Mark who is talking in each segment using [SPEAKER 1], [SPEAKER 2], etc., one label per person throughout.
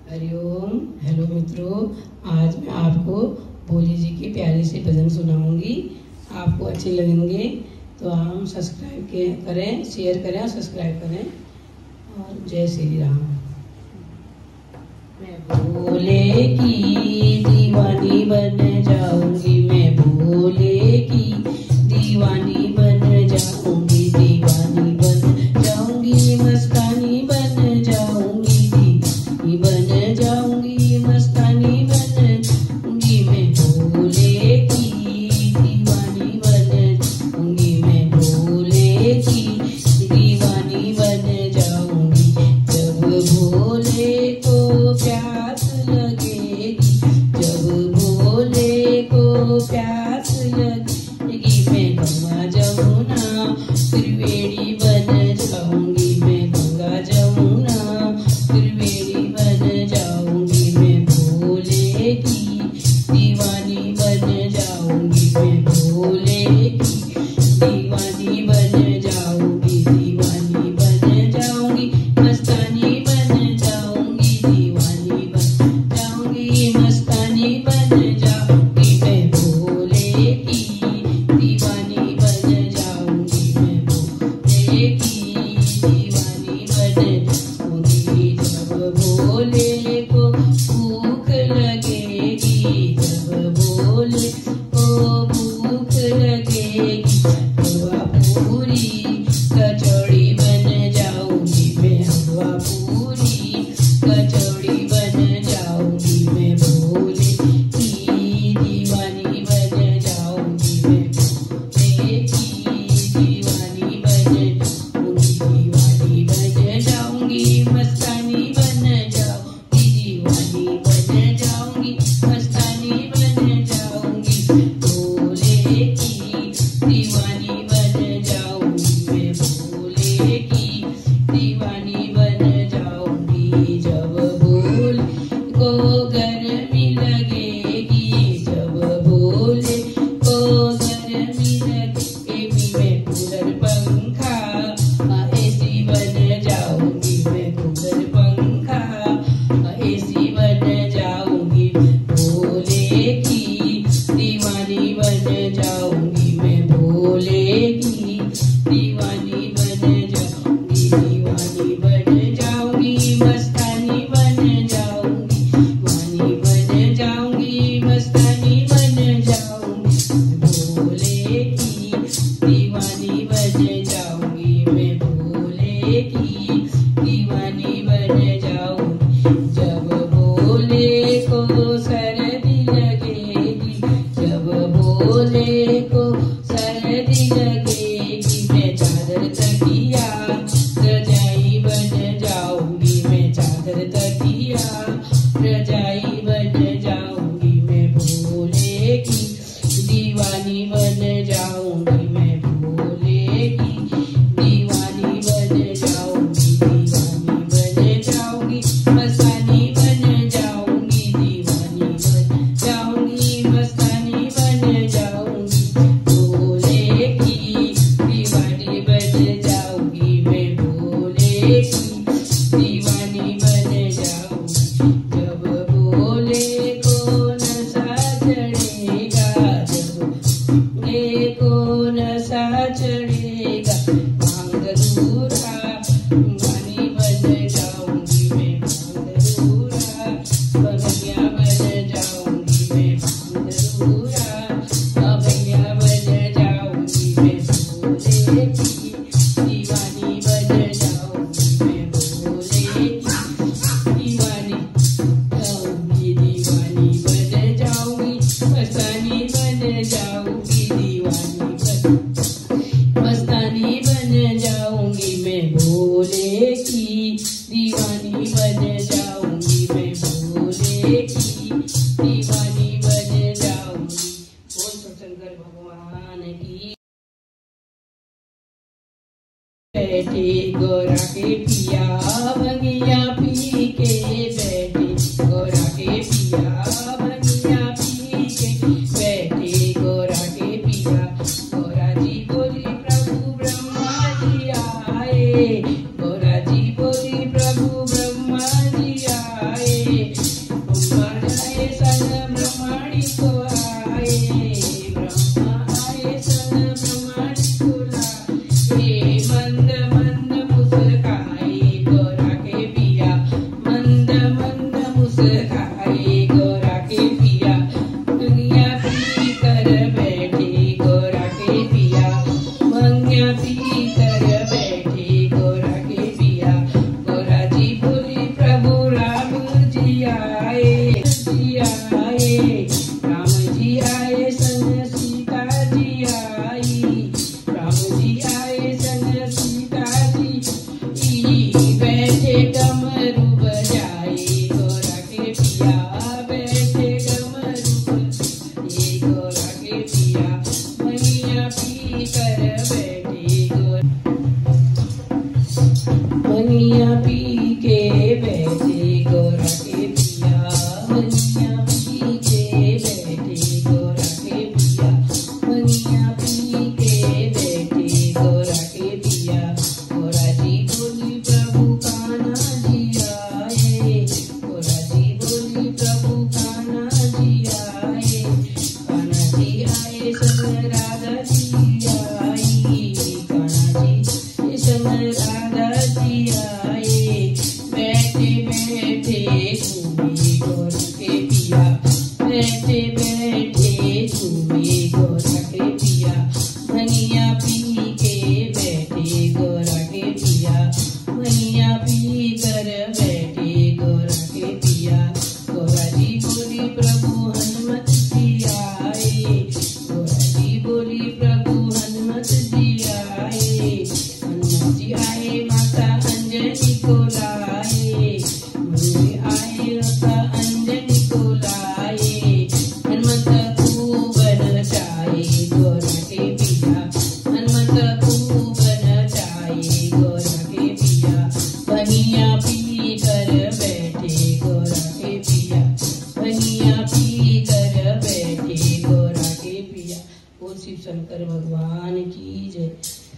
[SPEAKER 1] Hariom. Hello मित्रों, आज मैं आपको भोली जी की प्यारी सी भजन सुनाऊंगी। आपको अच्छे लगेंगे तो हम सब्सक्राइब करें, शेयर करें और सब्सक्राइब करें। और जय श्री राम। मैं भोले की दीवानी बन जाऊंगी, मैं भोले की दीवानी बन जाऊंगी, दीवानी बन जाऊंगी, मस्तानी बन जाऊंगी, दीवानी बन जाऊंगी, मस्तानी बन जाऊंगी। मैं भोले की दीवानी बन जाऊंगी, मैं भोले की दीवानी बन जाऊंगी। जब भोले को प्यास लगेगी, जब भोले को प्यास लगेगी, मैं गंगा जमुना त्रिवेणी बन जाऊंगी, मैं गंगा जमुना त्रिवेणी बन जाऊंगी। मैं भोले की दीवानी बन जाऊंगी, मैं भोले की दीवानी बन जाऊंगी, दीवानी बन जाऊंगी, मस्तानी बन जाऊंगी, दीवानी बन जाऊंगी, मस्तानी बन जाऊंगी। मैं भोले की दीवानी बन जाऊंगी, मैं भोले की दीवानी बन जाऊंगी। जब भोले को भूख लगेगी, जब भोले को भूख लगेगी, हलवा पूरी कचौड़ी बन जाऊंगी, मैं हलवा पूरी कचौड़ी बन जाऊंगी। मैं भोले की दीवानी बन जाऊंगी, मैं भोले की दीवानी बन जाऊंगी, दीवानी बन जाऊंगी, मस्तानी बन जाऊंगी, दीवानी बन जाऊंगी, मस्तानी बन जाऊंगी। भोले की दीवानी बन जाऊंगी, मैं भोले की दीवानी बन जाऊंगी। जब भोले को गर्मी लगेगी, जब भोले को गर्मी लगेगी, मैं कूलर पंखा एसी बन जाऊंगी, मैं कूलर पंखा एसी बन जाऊंगी। भोले की दीवानी बन जाऊंगी, मैं भोले की दीवानी बन जाऊंगी, दीवानी बन जाऊंगी, मस्तानी बन जाऊंगी, दीवानी बन जाऊंगी, मस्तानी बन जाऊंगी। भोले की दीवानी बन जाऊंगी, मैं भोले की दीवानी बन जाऊंगी। जब भोले को सर्दी लगेगी, जब भोले को सर्दी लगेगी, मैं चादर तकिया रजाई बन जाऊंगी, मैं चादर तकिया रजाई बन जाऊंगी। मैं भोले की दीवानी बन जाऊंगी, मैं भोले की दीवानी बन जाऊंगी, दीवानी बन जाऊंगी, मस्तानी बन जाऊंगी, दीवानी बन जाऊंगी, मस्तानी बन जाऊंगी। भोले की दीवानी बन जाऊंगी, मैं भोले की दीवानी बन जाऊंगी। जब भोले को नशा चढ़ेगा, जब भोले को नशा चढ़ेगा, भांग धतूरा पानी बन जाऊंगी, मैं भांग धतूरा बनिया बन जाऊंगी, मैं भांग धतूरा बनिया बन जाऊंगी। मैं भोले की दीवानी बन जाऊंगी, मैं भोले की दीवानी जाऊंगी, दीवानी बन जाऊंगी, मस्तानी बन जाऊंगी, दीवानी बन मस्तानी बन जाऊंगी। मैं भोले की दीवानी बन जाऊंगी, मैं भोले की दीवानी बन जाऊंगी। बोल शंकर भगवान की। बैठे गोरा के पिया भंगिया पी के, बैठे गोरा के पिया भंगिया पी के, बैठे गोरा के पिया। गोरा जी बोली प्रभु ब्रह्मा जी आए, गोरा जी बोली प्रभु ब्रह्मा जी आए। के संग राधा जी आई, कान्हा जी के संग राधा जी आए, बैठे बैठे झूमे गौरा के पिया, बैठे बैठे झूमे गौरा के पिया, भंगिया पी के बैठे गौरा के पिया, भंगिया पी कर बैठे गौरा के पिया। गौरा जी बोली प्रभु हनुमत जी आए, गौरा जी बोली प्रभु हनुमत जी आए, हनुमत जी आए माता अंजनी को लाए, हनुमत आए माता अंजनी को लाए, हनुमत खूब नचाए गौरा के पिया, हनुमत खूब नचाए गौरा के पिया, भंगिया पी कर बैठे गौरा के पिया, भंगिया पी कर बैठे गौरा के पिया। बोल शिव शंकर भगवान की जय।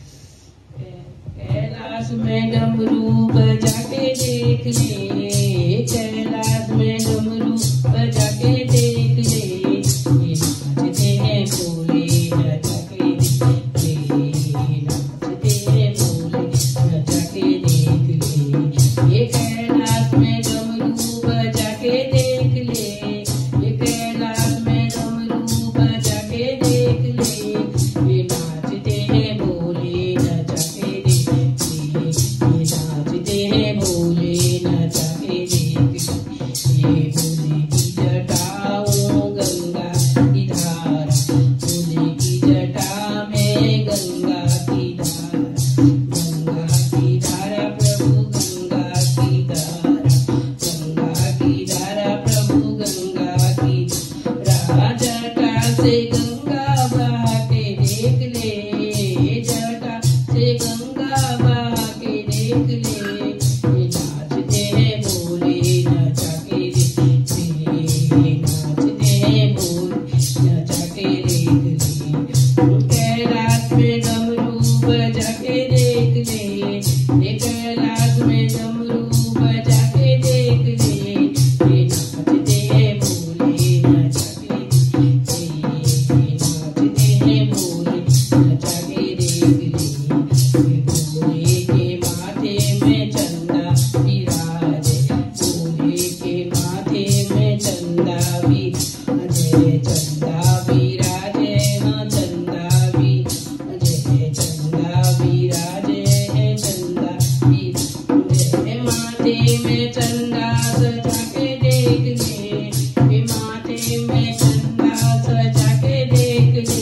[SPEAKER 1] कैलाश में डमरू बजा के देख ले, कैलाश में डमरू बजा के देख ले, ये नाचते हैं भोले नचा के देख ले, नाचते हैं भोले नचा के देख ले, ये कैलाश में डमरू बजा के देख ले, ये कैलाश में डमरू बजा के देख ले, ये नाचते हैं भोले नचा के देख ले, ये नाचते हैं भोले नचा के देख ले, ये भोले की जटाओं गंगा की धारा, भोले की जटा में गंगा की धारा, गंगा की धारा प्रभु गंगा की धारा, गंगा की धारा प्रभु गंगा की धारा, जटा से गंगा बहा के देख ले, जटा से गंगा बहा के देख ले, ये नाचते हैं भोले नचा के देख ले, नाचते हैं भोले नचा के देख ले, कैलाश में डमरू बजा के देख ले, ये कैलाश में डमरू बजा के देख ले, ये नाचते हैं भोले नचा के देख ले, ये नाचते हैं भोले नचा के देख ले, ये भोले के माथे में चंदा विराजे, भोले के माथे में चंदा विराजे, चंदा विराजे हाँ चंदा विराजे, चंदा विराजे है चंदा विराजे, माथे में चंदा सजा के देख ले, माथे में चंदा सजा के देख ले,